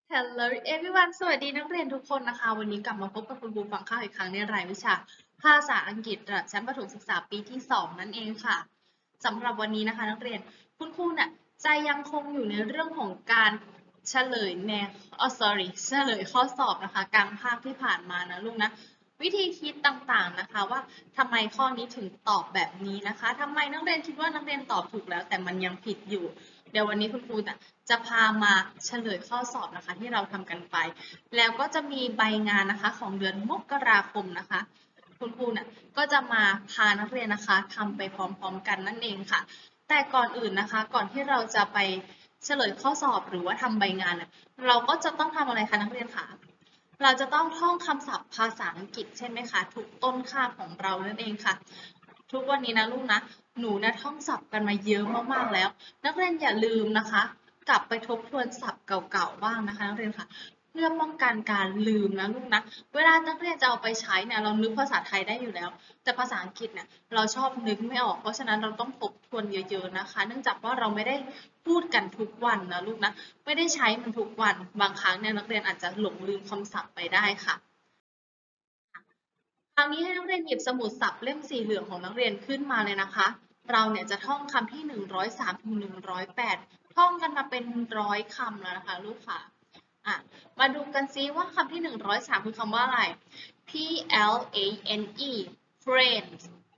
Hello everyone สวัสดีนักเรียนทุกคนนะคะวันนี้กลับมาพบกับคุณครูฟังข้าวอีกครั้งในรายวิชาภาษาอังกฤษระดับชั้นประถมศึกษาปีที่2นั่นเองค่ะสำหรับวันนี้นะคะนักเรียนคุณครูเนี่ยจะยังคงอยู่ในเรื่องของการเฉลยเฉลยข้อสอบนะคะกลางภาคที่ผ่านมานะลูกนะวิธีคิดต่างๆนะคะว่าทำไมข้อนี้ถึงตอบแบบนี้นะคะทำไมนักเรียนคิดว่านักเรียนตอบถูกแล้วแต่มันยังผิดอยู่เดี๋ยววันนี้คุณครูจะพามาเฉลยข้อสอบนะคะที่เราทำกันไปแล้วก็จะมีใบงานนะคะของเดือนมกราคมนะคะคุณครูเนี่ยก็จะมาพานักเรียนนะคะทำไปพร้อมๆกันนั่นเองค่ะแต่ก่อนอื่นนะคะก่อนที่เราจะไปเฉลยข้อสอบหรือว่าทำใบงานเนี่ยเราก็จะต้องทำอะไรคะนักเรียนคะเราจะต้องท่องคำศัพท์ภาษาอังกฤษใช่ไหมคะทุกต้นคาบของเรานั่นเองค่ะทุกวันนี้นะลูกนะหนูนะท่องศัพท์กันมาเยอะมากๆแล้วนักเรียนอย่าลืมนะคะกลับไปทบทวนศัพท์เก่าๆบ้างนะคะนักเรียนค่ะเพื่อป้องกันการลืมนะลูกนะเวลานักเรียนจะเอาไปใช้เนี่ยเรานึกภาษาไทยได้อยู่แล้วแต่ภาษาอังกฤษเนี่ยเราชอบนึกไม่ออกเพราะฉะนั้นเราต้องทบทวนเยอะๆนะคะเนื่องจากว่าเราไม่ได้พูดกันทุกวันนะลูกนะไม่ได้ใช้มันทุกวันบางครั้งเนี่ยนักเรียนอาจจะหลงลืมคำศัพท์ไปได้ค่ะ คราวนี้ให้นักเรียนหยิบสมุดศัพท์เล่มสีเหลืองของนักเรียนขึ้นมาเลยนะคะ เราเนี่ยจะท่องคำที่103ถึง108ท่องกันมาเป็น100คำแล้วนะคะลูกค่ะมาดูกันซิว่าคำที่103คือคำว่าอะไร P L A N E plane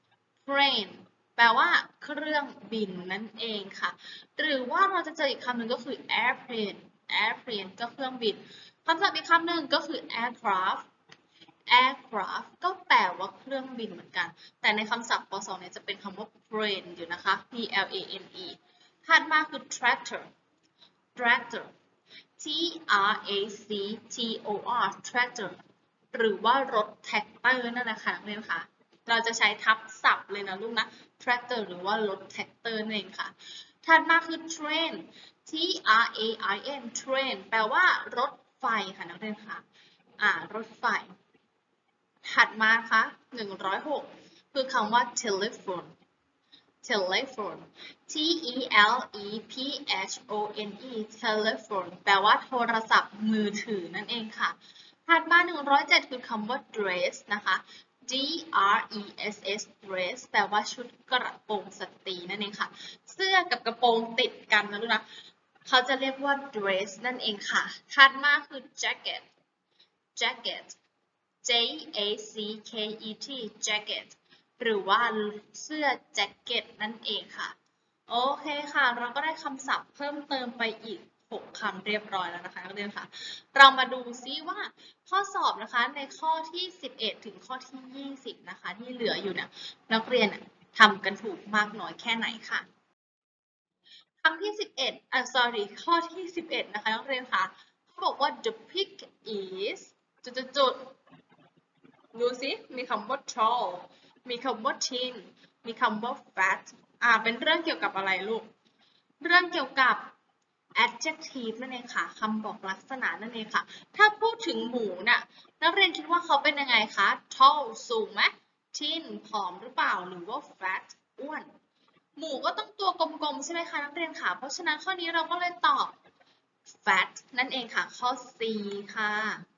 plane แปลว่าเครื่องบินนั่นเองค่ะ หรือว่าเราจะเจออีกคำหนึ่งก็คือ airplane airplane ก็เครื่องบินคำศัพท์อีกคำหนึ่งก็คือ aircraft aircraft ก็แปลว่าเครื่องบินเหมือนกัน แต่ในคำศัพท์ป .2 เนี่ยจะเป็นคำว่า plane อยู่นะคะ P L A N E ถัดมาคือ tractor tractor T R A C T O R tractor หรือว่ารถแท็กเตอร์นั่นแหละค่ะนักเรียนค่ะเราจะใช้ทับศัพท์เลยนะลูกนะ tractor หรือว่ารถแท็กเตอร์นั่นเองค่ะถัดมาคือ train T R A I N train แปลว่ารถไฟค่ะนักเรียนค่ะรถไฟ ถัดมาค่ะ106คือคำว่า telephone telephone T E L E P H O N E telephone แปลว่าโทรศัพท์มือถือนั่นเองค่ะถัดมา107คือคำว่า dress นะคะ D R E S S dress แปลว่าชุดกระโปรงสตรีนั่นเองค่ะเสื้อกับกระโปรงติดกันนะลูกนะเขาจะเรียกว่า dress นั่นเองค่ะถัดมาคือ jacket jacket J A C K E T jacket หรือว่าเสื้อแจ็คเก็ตนั่นเองค่ะโอเคค่ะเราก็ได้คำศัพท์เพิ่มเติมไปอีก6คำเรียบร้อยแล้วนะคะนักเรียนค่ะเรามาดูซิว่าข้อสอบนะคะในข้อที่11ถึงข้อที่20นะคะที่เหลืออยู่เนี่ยนักเรียนทำกันถูกมากน้อยแค่ไหนค่ะคำที่11sorry ข้อที่11นะคะนักเรียนค่ะเขาบอกว่า the pig is จุดดูสิมีคำว่า tall มีคำว่า thin มีคำว่า fat เป็นเรื่องเกี่ยวกับอะไรลูก เรื่องเกี่ยวกับ adjective นั่นเองค่ะ คำบอกลักษณะนั่นเองค่ะ ถ้าพูดถึงหมูน่ะนักเรียนคิดว่าเขาเป็นยังไงคะ tall สูงไหม thin ผอมหรือเปล่า หรือว่า fat อ้วน หมูก็ต้องตัวกลมๆใช่ไหมคะนักเรียนค่ะ เพราะฉะนั้นข้อนี้เราก็เลยตอบ fat นั่นเองค่ะ ข้อ C ค่ะ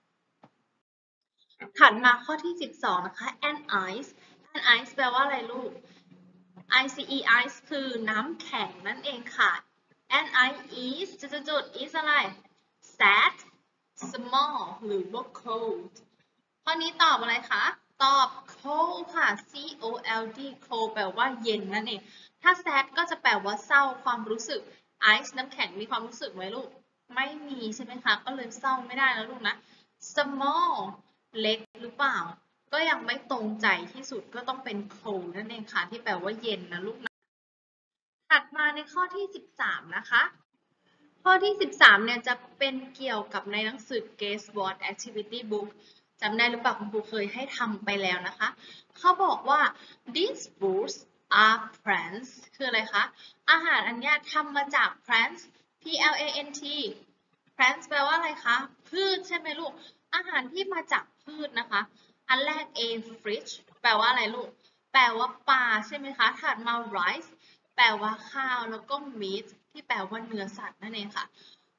ถัดมาข้อที่12นะคะ an ice an ice แปลว่าอะไรลูก ice ice คือน้ำแข็งนั่นเองค่ะ an ice is is อะไร sad small หรือว่า cold ข้อนี้ตอบอะไรคะ ตอบ cold ค่ะ cold cold แปลว่าเย็นนั่นเอง ถ้า sad ก็จะแปลว่าเศร้าความรู้สึก ice น้ำแข็งมีความรู้สึกไหมลูก ไม่มีใช่ไหมคะ ก็เลยเศร้าไม่ได้นะลูกนะ small เล็กหรือเปล่า ก็ยังไม่ตรงใจที่สุดก็ต้องเป็น cold นั่นเองค่ะที่แปลว่าเย็นนะลูกนะถัดมาในข้อที่13นะคะข้อที่13เนี่ยจะเป็นเกี่ยวกับในหนังสือ Guess What Activity Book จำได้หรือเปล่าคุณครูเคยให้ทำไปแล้วนะคะเขาบอกว่า these foods are plants คืออะไรคะอาหารอันนี้ทำมาจาก plants P L A N T plants แปลว่าอะไรคะพืชใช่ไหมลูกอาหารที่มาจากพืชนะคะอันแรก A fish แปลว่าอะไรลูกแปลว่าปลาใช่ไหมคะถัดมา rice แปลว่าข้าวแล้วก็ meat ที่แปลว่าเนื้อสัตว์นั่นเองค่ะ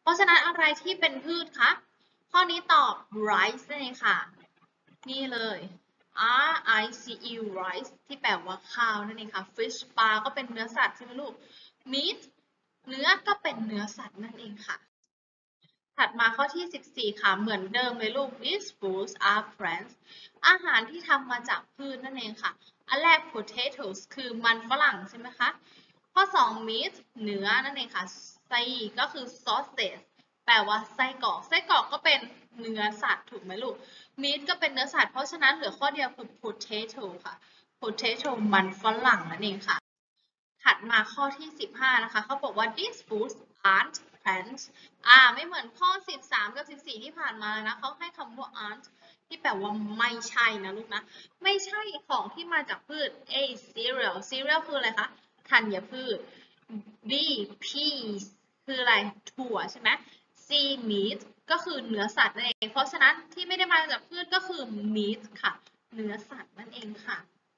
เพราะฉะนั้นอะไรที่เป็นพืชคะข้อนี้ตอบ rice นั่นเองค่ะนี่เลย rice rice ที่แปลว่าข้าวนั่นเองค่ะ fish ปลาก็เป็นเนื้อสัตว์ใช่ไหมลูก meat เนื้อก็เป็นเนื้อสัตว์นั่นเองค่ะถัดมาข้อที่ 14 ค่ะเหมือนเดิมเลยลูก these foods are plants อาหารที่ทำมาจากพืชนั่นเองค่ะอันแรก potatoes คือมันฝรั่งใช่ไหมคะข้อ 2 meat เนื้อนั่นเองค่ะ ไส้ก็คือ sausage แปลว่าไส้กรอกไส้กรอกก็เป็นเนื้อสัตว์ถูกไหมลูก meat ก็เป็นเนื้อสัตว์เพราะฉะนั้นเหลือข้อเดียวคือ potato ค่ะ potato มันฝรั่งนั่นเองค่ะถัดมาข้อที่ 15 นะคะเขาบอกว่า these foods aren't plants ไม่เหมือนข้อ 13 กับ 14 ที่ผ่านมาเลยนะเขาให้คำว่า aren't ที่แปลว่าไม่ใช่นะลูกนะไม่ใช่ของที่มาจากพืช A cereal cereal คืออะไรคะธัญพืช B peas คืออะไรถั่วใช่ไหม C meat ก็คือเนื้อสัตว์นั่นเองเพราะฉะนั้นที่ไม่ได้มาจากพืชก็คือ meat ค่ะเนื้อสัตว์นั่นเองค่ะ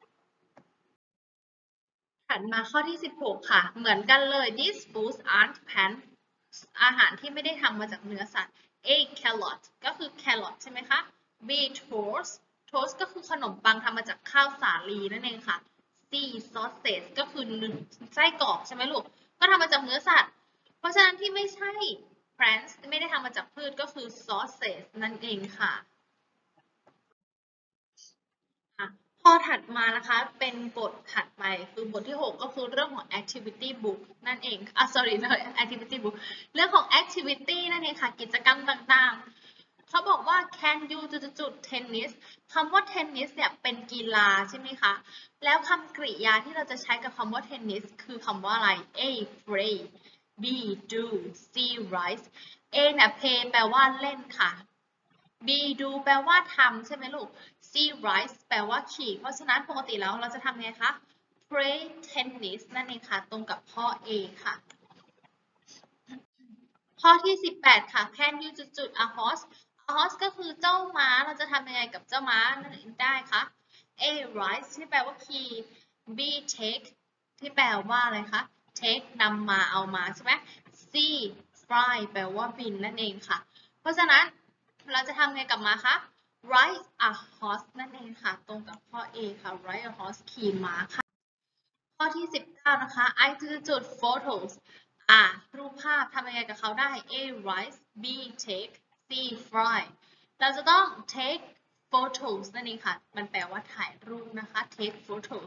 ถัดมาข้อที่ 16 ค่ะเหมือนกันเลย these foods aren't plants อาหารที่ไม่ได้ทำมาจากเนื้อสัตว์ A carrot ก็คือ carrot ใช่ไหมคะ B toast toast ก็คือขนมปังทำมาจากข้าวสาลีนั่นเองค่ะ C sausage ก็คือไส้กรอกใช่ไหมลูกก็ทำมาจากเนื้อสัตว์เพราะฉะนั้นที่ไม่ใช่ plants ไม่ได้ทำมาจากพืชก็คือ sausage นั่นเองค่ะ ข้อถัดมานะคะเป็นบทถัดไปคือบทที่ 6 ก็คือเรื่องของ activity book นั่นเองsorry activity book เรื่องของ activity นั่นเองค่ะกิจกรรมต่างๆเขาบอกว่า can you จุด tennis คำว่า tennis เนี่ยเป็นกีฬาใช่ไหมคะแล้วคำกริยาที่เราจะใช้กับคำว่า tennis คือคำว่าอะไร A play B do C rise A เนี่ย play แปลว่าเล่นค่ะ B do แปลว่าทำใช่ไหมลูก C rise แปลว่าขี่เพราะฉะนั้นปกติแล้วเราจะทำไงคะ play tennis นั่นเองค่ะตรงกับข้อ A ค่ะข้อที่ 18 ค่ะ can you จุด a horse a horse ก็คือเจ้าม้าเราจะทำยังไงกับเจ้าม้านั่นเองได้คะ A rise ที่แปลว่าขี่ B take ที่แปลว่าอะไรคะ take นำมาเอามาใช่ไหม C fly แปลว่าบินนั่นเองค่ะเพราะฉะนั้นเราจะทำไงกับม้าคะ ride a horse นั่นเองค่ะตรงกับข้อ A ค่ะ ride a horse ขี่ม้าค่ะข้อที่ 19 นะคะ I จุด photos รูปภาพทำยังไงกับเขาได้ A write B take C fly เราจะต้อง take photos นั่นเองค่ะมันแปลว่าถ่ายรูปนะคะ take photos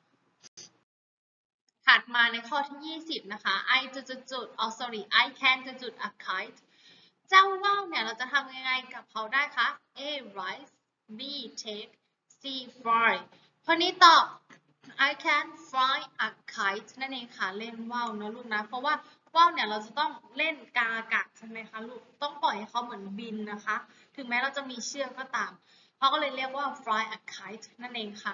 ถัดมาในข้อที่ 20 นะคะ I sorry I can a kite เจ้าว่าวเนี่ยเราจะทำยังไงกับเขาได้คะ A rise B take C fly ข้อนี้ตอบ I can fly a kite นั่นเองค่ะเล่นว่าวนะลูกนะเพราะว่าว่าวเนี่ยเราจะต้องเล่นกาอากาศใช่ไหมคะลูกต้องปล่อยให้เขาเหมือนบินนะคะถึงแม้เราจะมีเชือกก็ตามเขาก็เลยเรียกว่า fly a kite นั่นเองค่ะ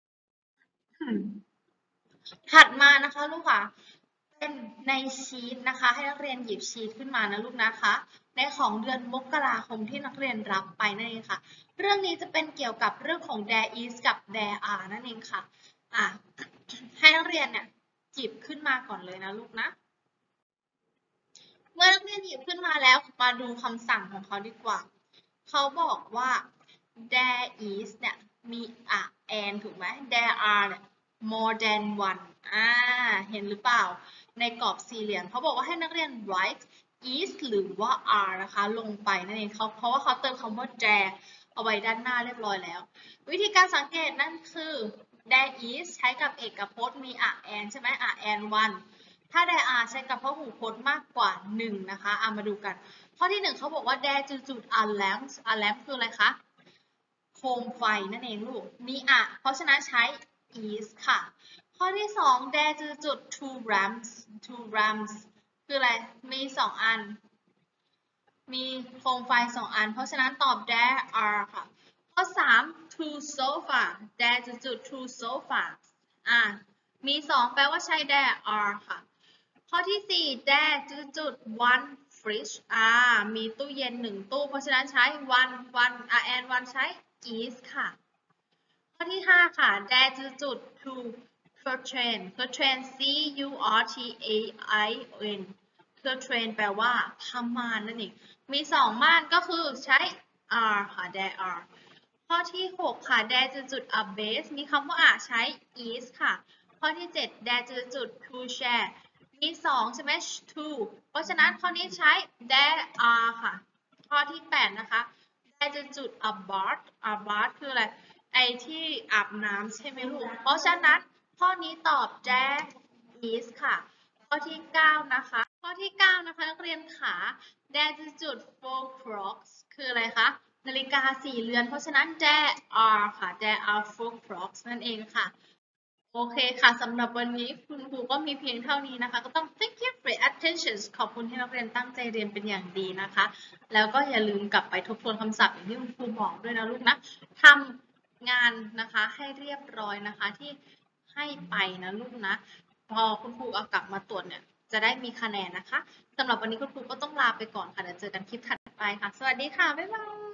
ถัดมานะคะลูกค่ะเป็นในชีตนะคะให้นักเรียนหยิบชีตขึ้นมานะลูกนะคะในของเดือนมกราคมที่นักเรียนรับไปนั่นเองค่ะเรื่องนี้จะเป็นเกี่ยวกับเรื่องของ there is กับ there are นั่นเองค่ะให้นักเรียนเนี่ยหยิบขึ้นมาก่อนเลยนะลูกนะเมื่อนักเรียนหยิบขึ้นมาแล้วมาดูคำสั่งของเขาดีกว่าเขาบอกว่า there is เนี่ยมี and ถูกไหม there are เนี่ย more than one เห็นหรือเปล่าในกรอบสี่เหลี่ยมเขาบอกว่าให้นักเรียน write is หรือว่า are นะคะลงไปนั่นเองเพราะว่าเขาเติมคำว่า there เอาไว้ด้านหน้าเรียบร้อยแล้ววิธีการสังเกตนั่นคือ there is ใช้กับเอกพจน์มี and ใช่ไหม and one ถ้า there are ใช้กับพหูพจน์มากกว่า1นะคะมาดูกันข้อที่1เขาบอกว่า there จุด a lamp a lamp คืออะไรคะโคมไฟนั่นเองลูกมีเพราะฉะนั้นใช้ is ค่ะข้อที่2 there จุด two lamps คืออะไรมี2อันมีโคมไฟ2อันเพราะฉะนั้นตอบ there are ค่ะข้อ3 two sofa there จุด two sofa มี2แปลว่าใช้ there are ค่ะข้อที่4 there จุด one fridge มีตู้เย็น1ตู้เพราะฉะนั้นใช้ one and one ใช้ is ค่ะข้อที่5ค่ะ there จุด two curtain C U R T A I N คือ train แปลว่าทำม่านนั่นเองมี2 ม่านก็คือใช้ are ค่ะ there are ข้อที่ 6 ค่ะ there จุด a base มีคำว่าใช้ is ค่ะ ข้อที่ 7 there จุด to share มี2ใช่ไหม to เพราะฉะนั้นข้อนี้ใช้ there are ค่ะ ข้อที่ 8 นะคะ there จุด a bath a bath คืออะไรไอที่อาบน้ำใช่ไหมลูกเพราะฉะนั้นข้อนี้ตอบ there is ค่ะ ข้อที่ 9 นะคะ ข้อที่ 9 นะคะนักเรียนขา there จุด four clocks คืออะไรคะนาฬิกา4 เรือนเพราะฉะนั้น there are ค่ะ there are four clocks นั่นเองค่ะโอเคค่ะสำหรับวันนี้คุณครูก็มีเพียงเท่านี้นะคะก็ต้อง thank you for your attention ขอบคุณที่นักเรียนตั้งใจเรียนเป็นอย่างดีนะคะแล้วก็อย่าลืมกลับไปทบทวนคำศัพท์อย่างที่คุณครูบอกด้วยนะลูกนะทำงานนะคะให้เรียบร้อยนะคะที่ให้ไปนะลูกนะพอคุณครูเอากลับมาตรวจเนี่ยจะได้มีคะแนนนะคะสำหรับวันนี้คุณครูก็ต้องลาไปก่อนค่ะเดี๋ยวเจอกันคลิปถัดไปค่ะสวัสดีค่ะบ๊ายบาย